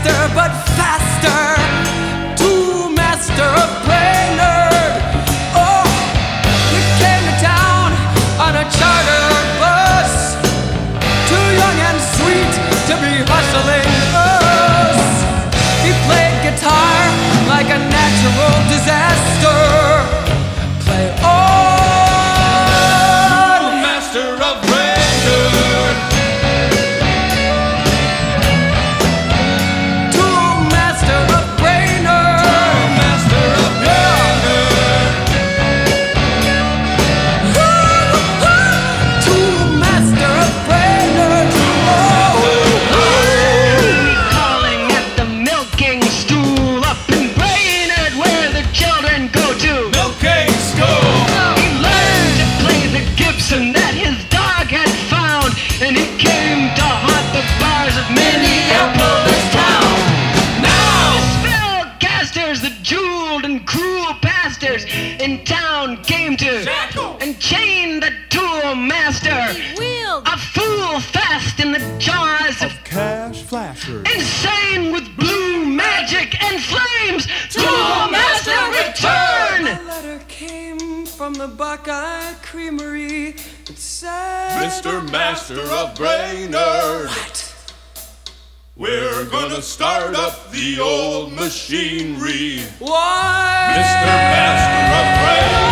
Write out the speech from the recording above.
master but faster. Toolmaster of Brainerd. Oh, he came to town on a chartered bus, too young and sweet to be hustling us. He played guitar like a natural disaster. Play on, Master of Brainerd. Toolmaster of Brainerd. Master of Brainerd. Toolmaster of Brainerd. Calling at the milking stool up in Brainerd, where the children go to. Milking school. He learned to play the Gibson that his dog had found, and he came to haunt the bars of Minneapolis town. Now, spellcasters, the jeweled and cruel pastors in town came to and chained the Toolmaster, a fool fast in the jaws of Cash flashers. insane with blue magic and flames. Toolmaster return! A letter came from the Buckeye Creamery. It said, Mr. Master of Brainerd. What? We're gonna start up the old machinery. Why? Mr. Master of Brainerd.